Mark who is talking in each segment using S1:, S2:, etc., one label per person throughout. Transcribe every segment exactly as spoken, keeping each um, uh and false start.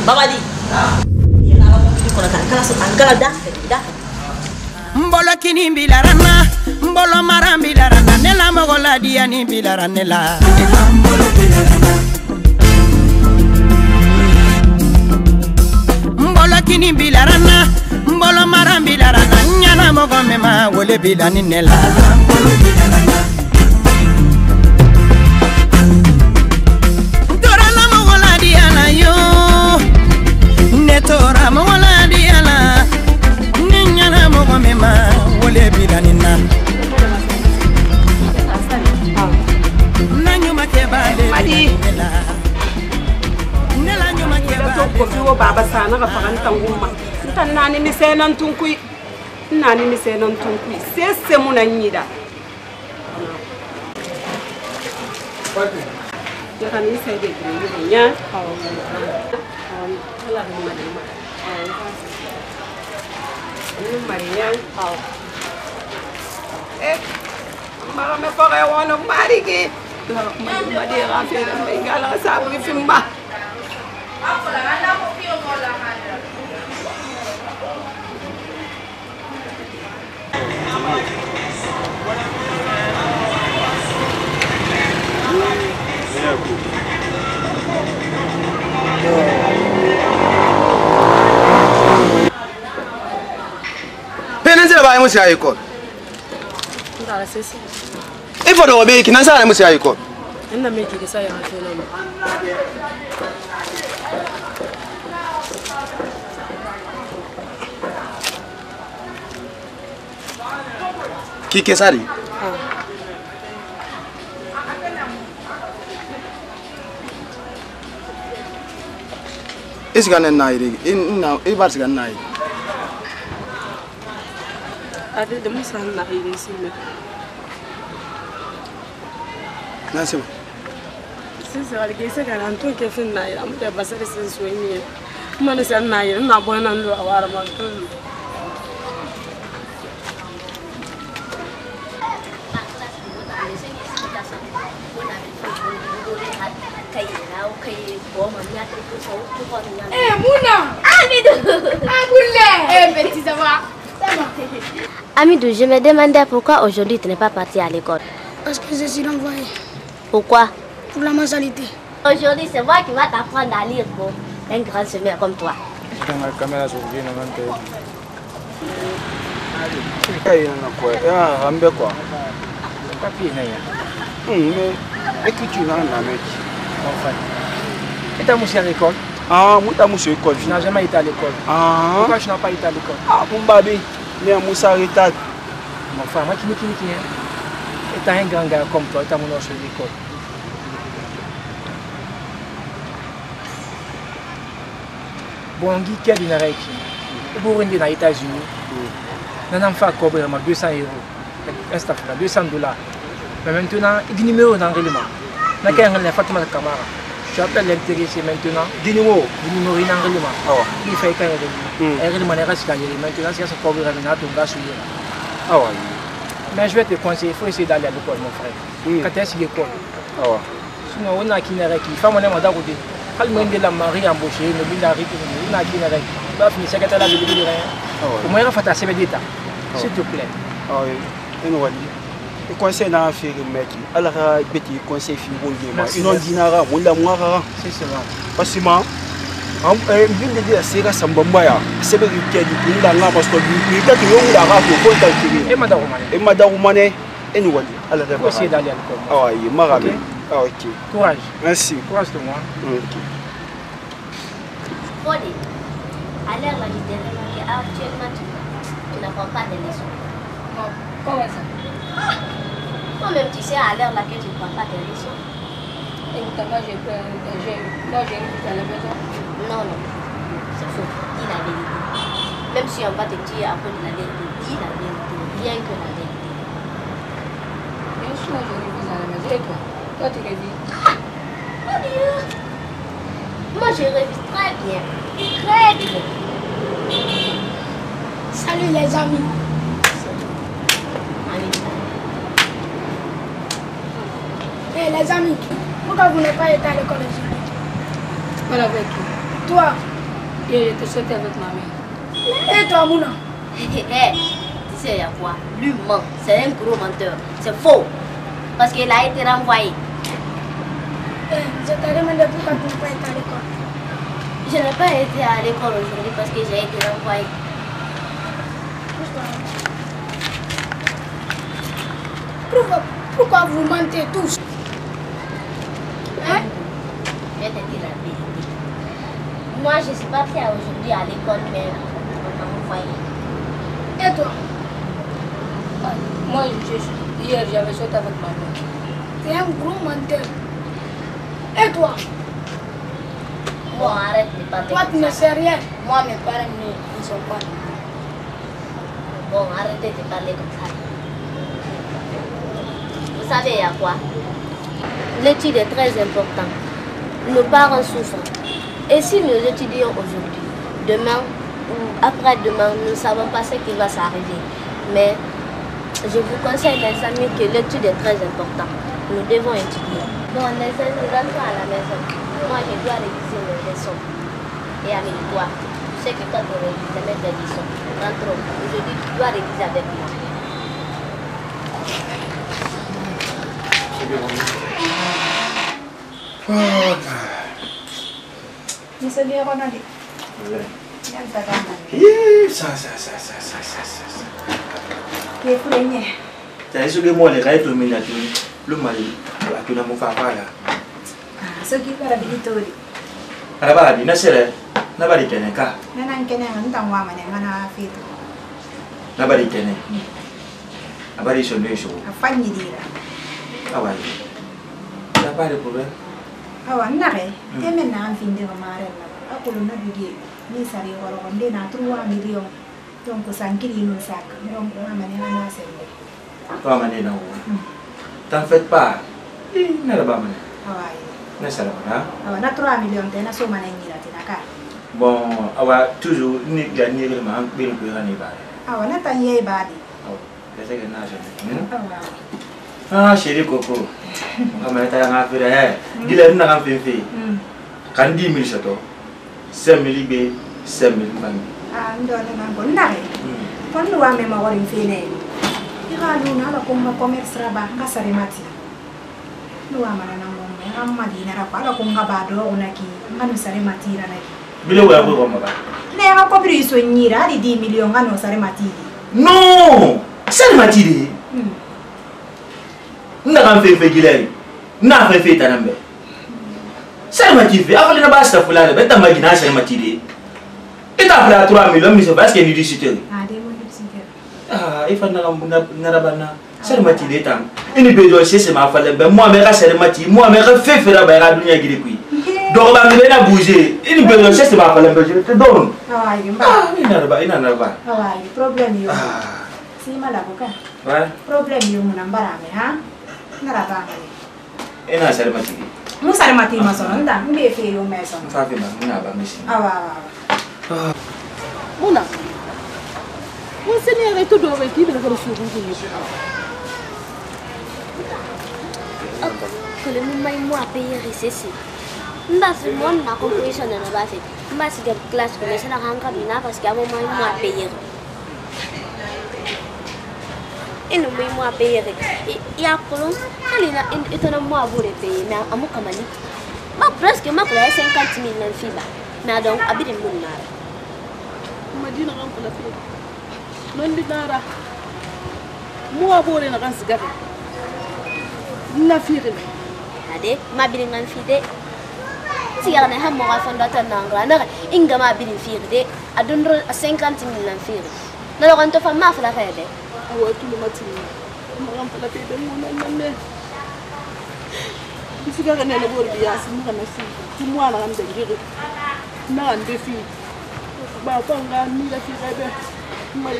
S1: Babadi.
S2: Mbolo kini bilarana, mbolo mara bilarana, nela mogola dia ni bilaranela. Mbolo kini bilarana, mbolo mara bilarana, nyana mogo mema wole bilani nela. Tora la mogola dia la yo, netora mogola dia la. Nyana mogo mema wole bilanina nanyuma kebale
S3: madi
S2: nela nyuma kebale
S3: ko fi wo baba sana ga fagan tangumma tan nani mi senan tunkui nani mi senan tunkui sese munanyida ya kan ni sai de ni nya ala ma ni ma Maria, eh, mara me fore wono mari ki, la ma di rafe na me gala sabu ki fimba. Apola anda ko pio mo la handa.
S4: Penanzela ba musi ayiko.
S3: Ndala sesi.
S4: Ifo do be kinanzala musi ayiko.
S3: Nna me ki sa ya tona.
S4: Ki kesari?
S3: Ah.
S4: Isgana nairi, in na ibarsiga nairi.
S3: Ade de musa na ile sime.
S4: Nasib.
S3: Sisi aligesa kana nto ke fin na ile amde basare sin soyini. Mana san na ile na bona ndo awara ma.
S5: Eh, Mouna! Amidou! Aboulé! Eh, petit, ça va? Ça va.
S6: Amidou, je me demandais pourquoi aujourd'hui tu n'es pas parti à l'école.
S5: Parce que je suis envoyé.
S6: Pourquoi?
S5: Pour la mentalité.
S6: Aujourd'hui, c'est moi qui va t'apprendre à lire pour un grand semeur comme toi.
S7: La caméra sur le moment.
S4: Ay na kwa. Ya ambe kwa.
S7: Papier na ya.
S4: Hum, mais écriture na na mec.
S7: Enfin. Et t'as moussé à l'école?
S4: Ah, moi t'as moussé à l'école.
S7: Je n'ai jamais été à l'école.
S4: Ah.
S7: Pourquoi je n'ai pas été à l'école?
S4: Ah, mon babi. Mais à moussa retard.
S7: Enfin, moi qui me qui qui est. Et t'as un grand gars comme toi, t'as mon nom sur l'école. Bon, Guy, qui a dit n'arrête qui? Pour une des États-Unis. N'en fait combien? deux cents euros. Un staff là, deux cents dollars. Mais maintenant, il y a un numéro dans le règlement. Je Tu appelles l'intéressé maintenant.
S4: Dis numéro.
S7: Dis numéro dans le règlement.
S4: Ah.
S7: Il fait qu'un règlement. Un règlement est resté maintenant, c'est ce qu'on va revenir ton gars sur lui.
S4: Ah ouais.
S7: Mais je vais te conseiller, il faut essayer d'aller à l'école, mon frère. Quand tu es à l'école.
S4: Ah ouais.
S7: Sinon, on a qui n'est pas qui. Femme, on est à côté. Quand on est la Marie embauchée, on est à Ricky, on a qui n'est pas qui. Tu vas finir secrétaire de la rien. Au moins, il faut faire d'état. S'il te plaît.
S4: Ah oui. Et nous, le conseil n'a fait que mec. Alors, petit conseil fini. Il a dit nara, on l'a moi.
S7: C'est cela.
S4: Parce que moi, je vais dire c'est que ça me bambaya. C'est que tu as dit que tu as dit parce que tu as dit que tu as dit que tu as dit.
S7: Et madame Roumane.
S4: Et madame Roumane. Et nous, alors,
S7: il faut essayer d'aller à l'école.
S4: Ah oui, marabé. Ah ok.
S7: Courage.
S4: Merci.
S7: Courage de moi.
S4: Ok.
S6: Fodé, à l'heure là, je t'ai remarqué actuellement, tu n'apprends pas de leçons.
S5: Comment ça?
S6: Toi-même, tu sais à l'heure laquelle tu ne prends pas tes leçons.
S5: Et notamment, j'ai moi j'ai une à la maison.
S6: Non, non, c'est faux. Dis la vérité. Même si on va te dire après de la vérité, dis la vérité, rien que la vérité.
S5: Bien sûr, j'ai une à la maison. Et toi? Toi, tu révises?
S6: Ah, mon Dieu! Moi, je révise très bien. Très bien.
S5: Salut les amis. Eh hey, les amis, pourquoi vous n'avez pas été à l'école aujourd'hui?
S3: Voilà avec qui?
S5: Toi, Et te sauter avec ma mère. Et toi, Mouna?
S6: Eh, tu sais, il y a quoi? Lui ment. C'est un gros menteur. C'est faux. Parce qu'il a été renvoyé.
S5: Eh, je t'ai demandé pourquoi tu n'es pas été à l'école.
S6: Je n'ai pas été à l'école aujourd'hui parce que j'ai été renvoyé.
S5: Pourquoi, pourquoi vous mentez tous? Hein?
S6: Je te dis la vérité. Moi, je suis partie aujourd'hui à l'école, mais on m'a envoyé.
S5: Et toi? Moi, je, hier, j'avais sauté avec ma mère. Tu es un gros menteur. Et toi?
S6: Bon, arrête de parler.
S5: Toi, tu
S6: comme
S5: ne
S6: ça.
S5: sais rien. Moi, mes parents ne sont pas.
S6: Bon, arrêtez de parler comme ça. Vous savez, il y a quoi? L'étude est très importante. Nos parents souffrent. Et si nous étudions aujourd'hui, demain ou après-demain, nous ne savons pas ce qui va s'arriver. Mais je vous conseille, mes amis, que l'étude est très importante. Nous devons étudier. Bon, les amis, rentrons à la maison. Moi, je dois réviser mes leçons. Et amène-toi. Tu sais que quand on révise, c'est mettre des leçons. Rentrons. Aujourd'hui, tu dois réviser avec moi.
S3: Bisa dia kau nanti. Yang tak
S4: Ih, ça, ça, ça, ça, ça, ça, ça.
S3: Dia punya.
S4: Jadi sudah mulai kaya tu minat tu, lu mali, aku nak mau apa ya?
S3: Ah, so kita ada begitu di.
S4: Ada apa di nasir? Napa di kene kah?
S3: Nana kena hentang wa mana mana fit.
S4: Napa di kene? Apa di sana itu?
S3: Apa ni dia?
S4: Awal. Napa ada problem?
S3: Awan nak eh? Dia mana am fin dia kemarin lah. Aku lu nak dia. Ni sari orang dia nak terus ambil dia. Yang kusangkir ini sak. Orang orang mana mana sendiri.
S4: Kau mana nak? Tan fet pa. Ih, nara ba mana?
S3: Awai.
S4: Nasa mana?
S3: Awan nak terus ambil dia. Tena so mana ni lah tina kah?
S4: Bon, awal toujours ni gani ni mah bil bil ni ba.
S3: Awan nak tanya ibadi.
S4: Oh, biasa kan nasa ni.
S3: Awai.
S4: Ah, chérie Coco. Kamu tanya ngapa ya? Gila ni nak ambil fi. Kan di mil satu. Semili be, semili bang.
S3: Ah, ndo na nang kon nak eh. Kon lu ame ma warin fi ne. Ika lu na la kung ma commerce ra ba ka sare mati. Lu ama na nang mo me amma di na ra pa la kung ga ba do onaki. Nganu sare mati ra na.
S4: Bila wa ko ma ba.
S3: Ne ga ko pri so nyira di di million nganu sare mati.
S4: No! Sare mati di.
S3: Hmm.
S4: Nda kan fe fe gila ni. Na fe fe tanambe. Sare mati fe, afale na basta fulana, beta magina sare mati di. Ita fala trois millions, mais c'est parce que ni di sitere.
S3: Ah, de mo di sitere.
S4: Ah, ifa na ngambuna ngarabana. Sare mati di tam. Ini bedo sese ma fale be moi me ga sare mati, moi me ga fe fe ra ba ga dunya gidi kui. Donc ba mi na bouger. Ini bedo sese ma fale be je te donne.
S3: Awai
S4: Ah,
S3: gimba.
S4: ina raba, ina raba.
S3: Awai, problem yo.
S4: Ah.
S3: Si mala buka.
S4: Ouais.
S3: Problem yo mo nambara me ha. Nara ba ngani.
S4: Ina sare mati.
S3: Mo sare mati ma so nda, mbe fe yo me so.
S4: Fa fe ma, ina ba misi.
S3: Awa.
S1: Muna, mon seigneur est tout droit qui vient de faire le sourire.
S6: Que le moment moi à payer ici. Mba fi mon na composition na ba fait. Mba si de classe que ça na ranka bina parce qu'à moment moi à payer. Et nous moi à payer. Il y a colon, elle na étonnant moi à vous les payer mais à mon kamani. Ma presque ma pour cinquante mille na fiba. Mais donc habite mon na.
S1: Madina kan kula fi. Non di dara. Mo abore na kan sigare. Na fire.
S6: Ade, ma bilin ngan fide. Sigara ne hammo ga fondateur nangra na inga ma bilin fire de adundro cinquante mille nan fire. Na lo kan to fa ma fala fede.
S1: Awa tu le matin. Mo kan kula fi de mo nan ne. Sigara ne le bor biya sin kan na fi. Tu mo na kan de gire. Na an de fi. Ba panga ni la fi rebe. Mali.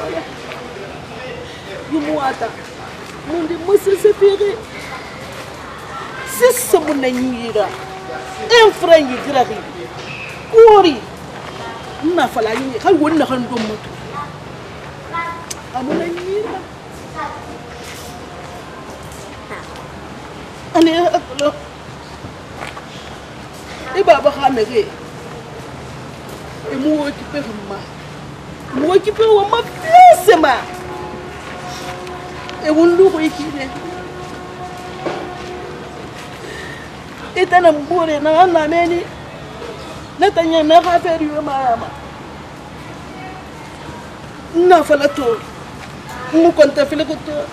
S1: Yumu ata. Mon di musse se fere. Sissa mun nyira. En frère yi grari. Kori. Na fala yi kan wonna kan do mutu. Amuna nyira. Ane aklo. E baba khamege. e mo occupé ma mo occupé wa ma pesema e wundu ko ikine itana mbure na na meni na tanya na ka feri yo ma ma na fala to mo konta fele ko to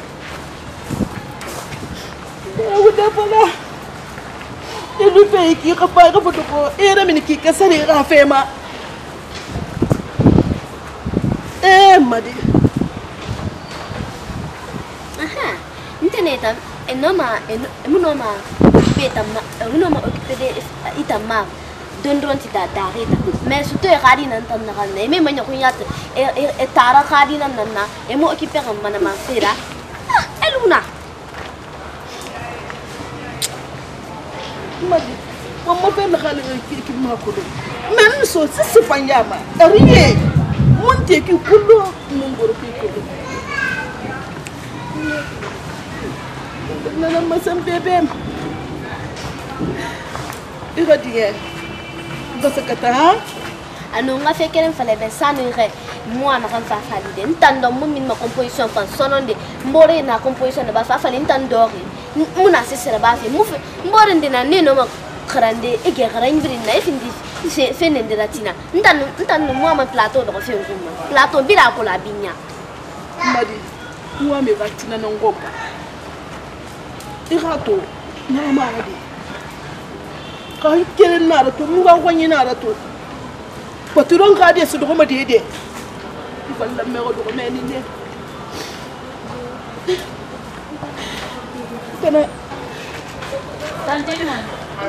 S1: e wuda fala e lu fe ki ka pa ka foto ko e ra mini ki ka sare ka fe ma e madi
S6: aha internet e no ma e no ma beta ma e no ma occupé de itama don don ti da darita mais surtout e gadi nan tan na ne me manya kun yat e e tara gadi nan nan na e mo occupé kan mana ma fera e luna
S1: madi mamma pe na khali ki ki ma ko do men so sisi fanyama riye mon te ki kullu mon goro ki kullu na na ma sam bebem ira diye basa kata
S6: anu nga fe kelen fale be sanu re moi na kan fa fali de ntando mo min ma composition fan sononde mbore na composition ba fa fali ntandori muna sesera ba fe mu fe mbore ndina neno ma krande e ge gara ngri na ifindi se fe nende latina ntanu ntanu mo ma plateau do fe nguma plateau bila ko la binya
S1: madi moi me batina na ngomba irato na ma adi ka kelen na to mu ga kwanye na to paturon ka de su do ma de de falla me go do me ni ne kana
S8: tante man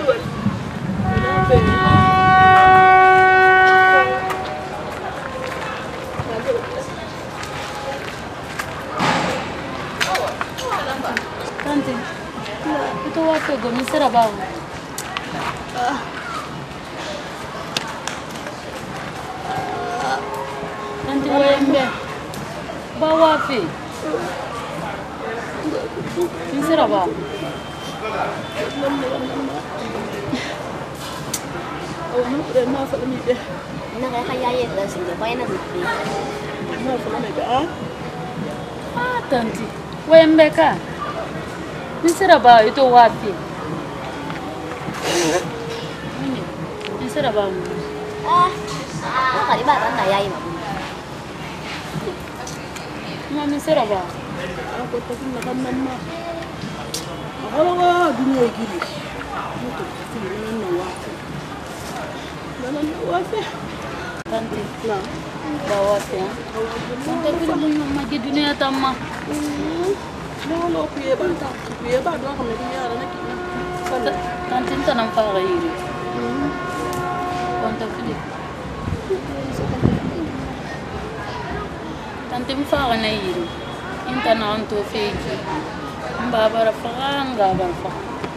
S8: tante itu waktu go misera ba nanti wembe bawa fi misera ba
S1: oh no re ma fa mi de
S6: na ka ya ye da sin de bayana de
S1: ma fa mi de ah
S8: ah tanti wembe ka misera ba itu wapi misera ba
S6: ah ah kali ba dan ya yi ma
S8: ma misera ba
S1: ako to na kan mamma awa dunya gili muto tin na wafi na na wafi
S8: tanti
S1: na
S8: ba wapi tanti kilo mo magi dunia tamma
S1: no lo kuye ba ta kuye ba do kan ni yara na ki na
S8: tanti tanam fa gairi konta kili tanti mfa na yiri inta na onto feki mbaba rafa ngaba rafa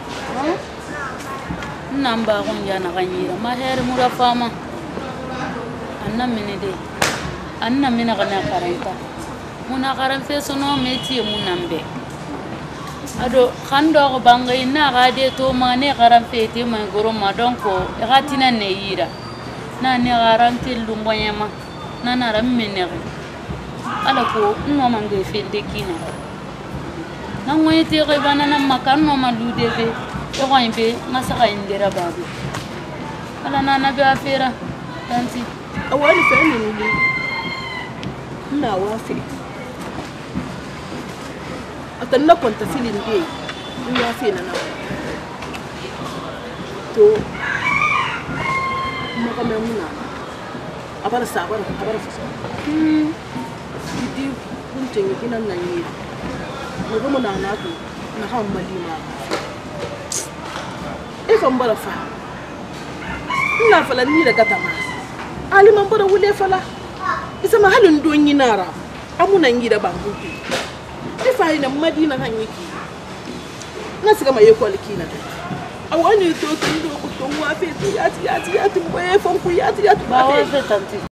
S8: namba ko njana kanyira ma her murafa ma anna minide anna mina kana karanta muna karan fe sono meti munambe ado khando ko bangay na ga de to mane karan fe te ma goro ma donko e gatina ne yira na ne garanti lumbonyama na na ram minere ala ko no mange fe de kina na ngoy te ko bana na makan no ma lude be e ko imbe ngasa ka indera babu ala na na be afera tanti
S1: awali fe ni ni na wafi atan na konta filin de ya fi na na to mo ko me muna abara sabara abara fusa hmm idi kunte ni kinan nan ni mo go na na to na ha malima e fa mbara fa ina fala ni daga tama aliman bara wule fala isa ma halin don yi nara amunan gida bangu e fa ina madina hanyiki na siga mai kwaliki na awani to tun do ko to wa fe ya ti ya ti ya ti boye fon ku ya ti ya ti
S8: ba wa fe tanti